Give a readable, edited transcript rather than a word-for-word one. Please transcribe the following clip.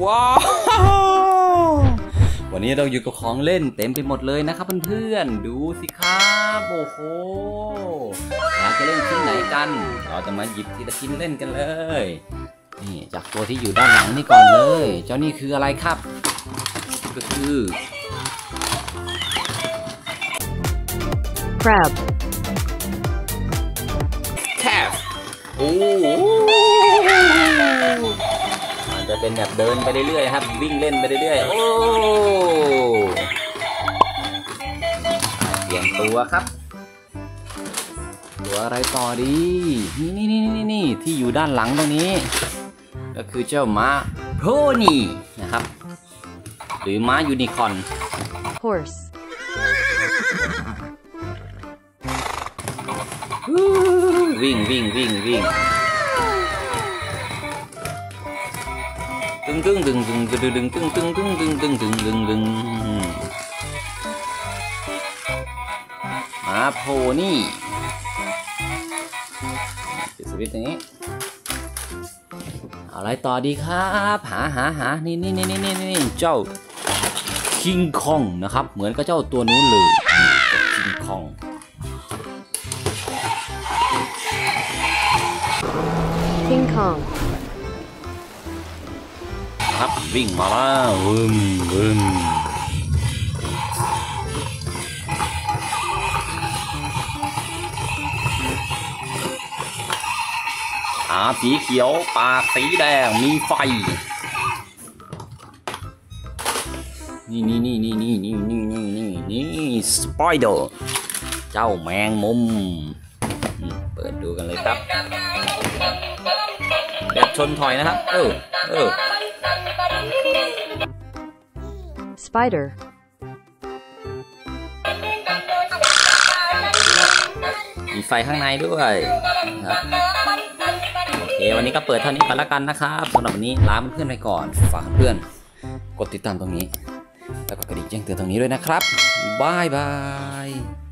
ว้าววันนี้เราอยู่กับของเล่นเต็มไปหมดเลยนะครับเพื่อนๆดูสิครับโอ้โหอยากจะเล่นชิ้นไหนกันเราจะมาหยิบทีละชิ้นเล่นกันเลยนี่จากตัวที่อยู่ด้านหลังนี่ก่อนเลยเจ้านี่คืออะไรครับก็คือ crab cat โอ้มันจะเป็นแบบเดินไปเรื่อยๆครับวิ่งเล่นไปเรื่อยๆโอ้เปลี่ยนตัวครับตัวอะไรต่อดีนี่ที่อยู่ด้านหลังตรงนี้ก็คือเจ้าม้าโพนี่นะครับหรือม้ายูนิคอร์น horse วิ่งตึงม้าโพนี่ปิดสวิตช์ตรงนี้อะไรต่อดีครับหานี่เจ้าคิงคองนะครับเหมือนกับเจ้าตัวนู้นเลยคิงคอง King Kong ครับวิ่งมาแล้ววึมสีเขียวปากสีแดงมีไฟนี่สไปเดอร์เจ้าแมงมุมเปิดดูกันเลยครับแบบชนถอยนะครับ spider มีไฟข้างในด้วยครับโอเควันนี้ก็เปิดเท่านี้ก่อนละกันนะครับสำหรับวันนี้ลาเพื่อนไปก่อนฝากเพื่อนกดติดตามตรงนี้แล้วก็กระดิ่งแจ้งเตือนตรงนี้ด้วยนะครับบาย